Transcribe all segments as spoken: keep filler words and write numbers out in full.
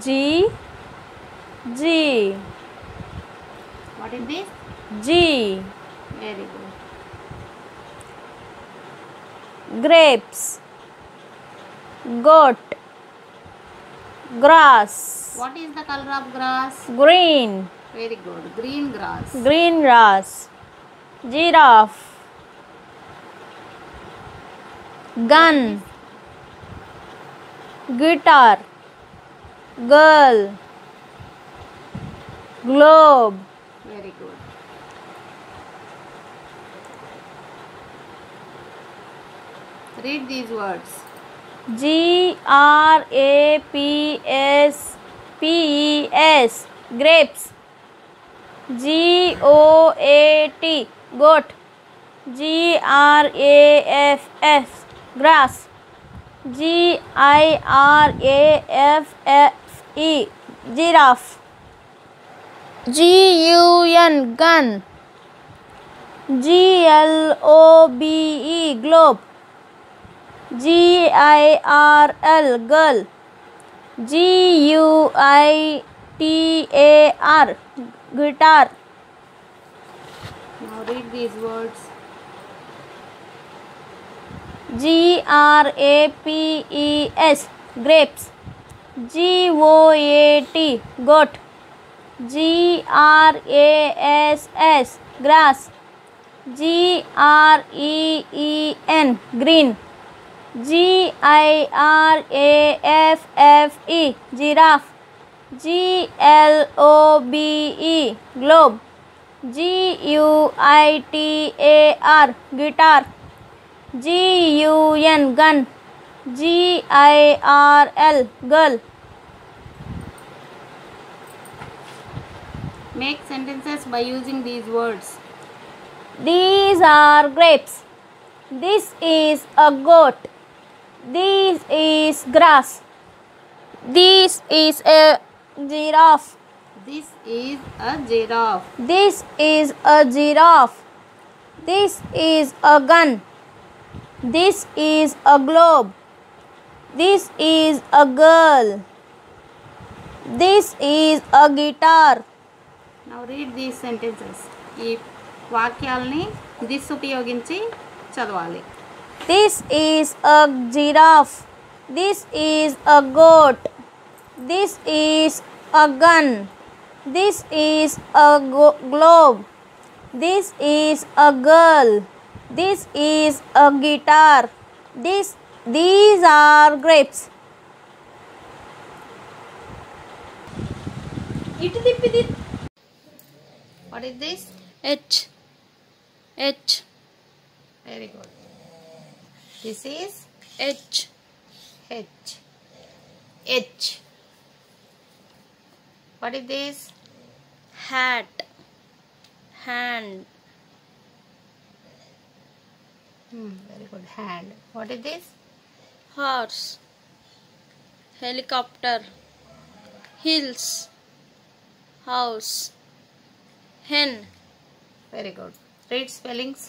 G. G. What is this? G. Very good. Grapes. Goat. Grass. What is the color of grass? Green. Very good. Green grass. Green grass. Giraffe. Gun. Guitar. Girl. Globe. Very good. Read these words. G R A P S P E S. Grapes. G O A T. Goat. G R A F F. Grass. G I R A F F E. Giraffe. G U N. Gun. G L O B E. Globe. G I R L. Girl. G U I T A R. Guitar. Now read these words. G R A P E S. Grapes. G O A T. Goat. G R A S S. Grass. G R E E N. Green. G I R A F F E. Giraffe. G L O B E. Globe. G U I T A R. Guitar. G U N. Gun. G I R L. Girl. Make sentences by using these words. These are grapes. This is a goat. This is grass. This is a giraffe. This is a giraffe. This is a giraffe. This is a gun. This is a globe. This is a girl. This is a guitar. Now read these sentences. ఈ వాక్యాలని this ఉపయోగించి చదవాలి. This is a giraffe. This is a goat. This is a gun. This is a go- globe. This is a girl. This is a guitar. This these are grapes. What is this? H. H. Very good. This is H. H. H. What is this? Hat. Hand. Hmm, very good. Hand. What is this? Horse. Helicopter. Hills. House. Hen. Very good. Read spellings.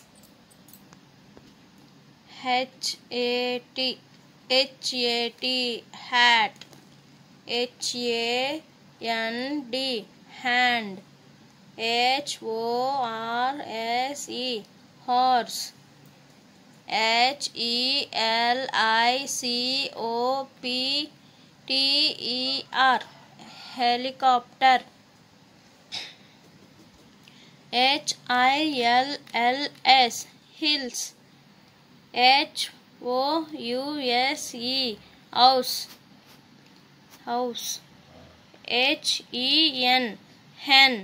H A T. H A T. Hat. H A N D. Hand. H O R S E. Horse. H E L I C O P T E R. Helicopter. H I L L S. Hills. H O U S E. House. House. H E N. Hen.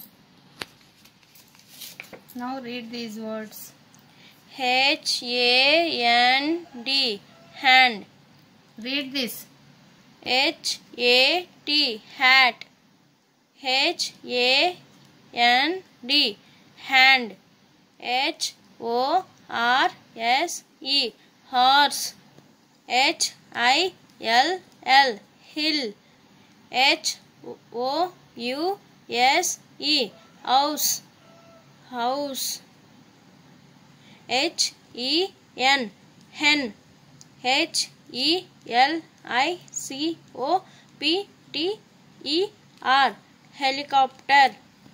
Now read these words. H A N D. Hand. Read this. H A T. Hat. H A N D. Hand. H O R S E. Horse. H I L L. Hill. H O U S E. House. House. H E N. Hen. H E L I C O P T E R. Helicopter.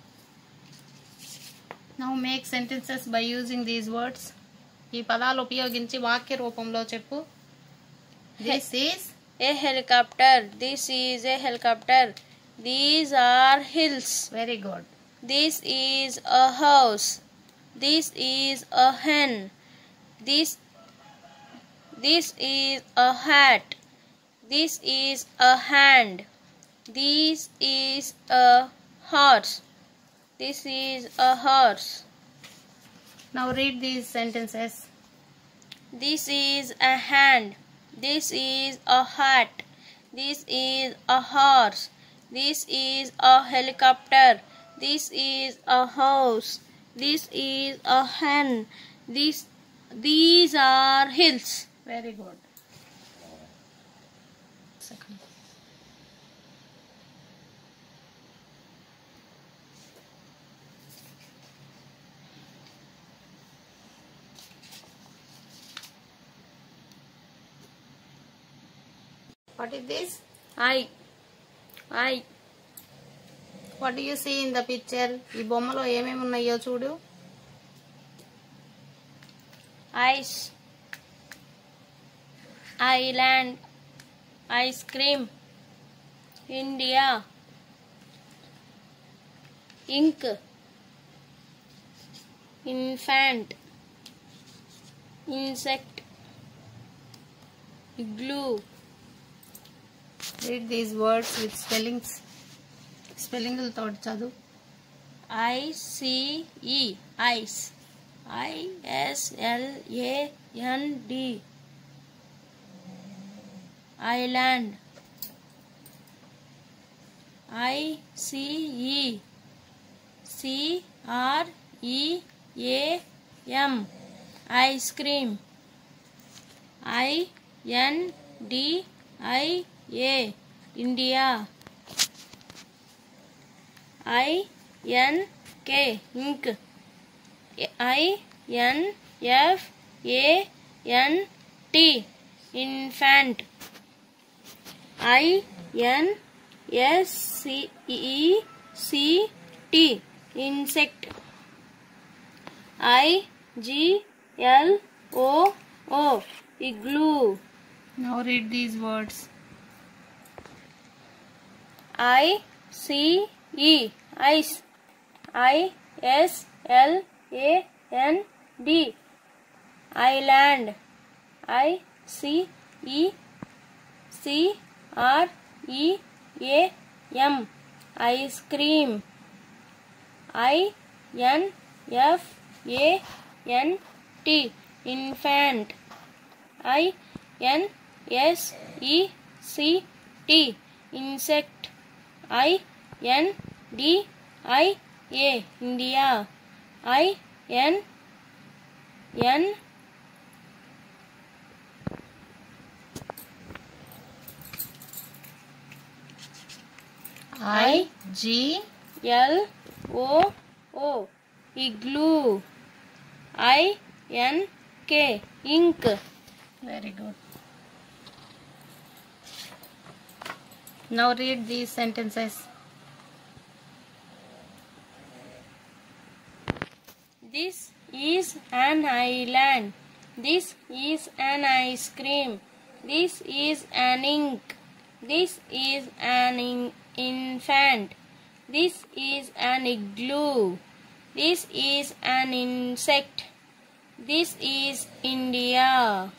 Now make sentences by using these words. ఈ పదాలు ఉపయోగించి వాక్య రూపంలో చెప్పు. This is a helicopter. This is a helicopter. These are hills. Very good. This is a house. This is a hen. This this is a hat. This is a hand. This is a horse. This is a horse. Now read these sentences. This is a hand. This is a hat. This is a horse. This is a helicopter. This is a house. This is a hen. This these are hills. Very good. Second. What is this? I. I. What do you see in the picture? ఈ బొమ్మలో ఏమేమి ఉన్నాయో చూడు. Ice. Island. Ice cream. India. Ink. Infant. Insect. Igloo. Read these words with spellings. Spelling తోటి చదువు. I C E. Ice. I S L A N D. Island. I C E. C R E A M. Ice cream. I N D I A. India. I N K. Ink. I N F A N T. Infant. I N S C E C T. Insect. I G L O O. Igloo. Now read these words. I C E. Ice. I S L A N D. Island. I C E C R E A M. Ice cream. I N F A N T. Infant. I N S E C T. Insect. I N D I A. India. I N N I G L O O. Igloo. I N K. Ink. Very good. Now read these sentences. This is an island. This is an ice cream. This is an ink. This is an in- infant. This is an igloo. This is an insect. This is India.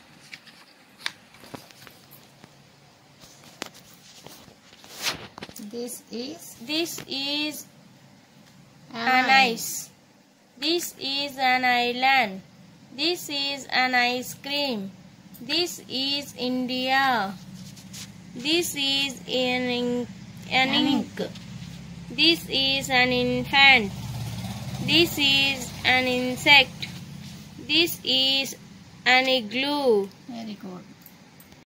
This is This is an, an ice. This is an island. This is an ice cream. This is India. This is an, in- an ink. This is an infant. This is an insect. This is an igloo. Very good.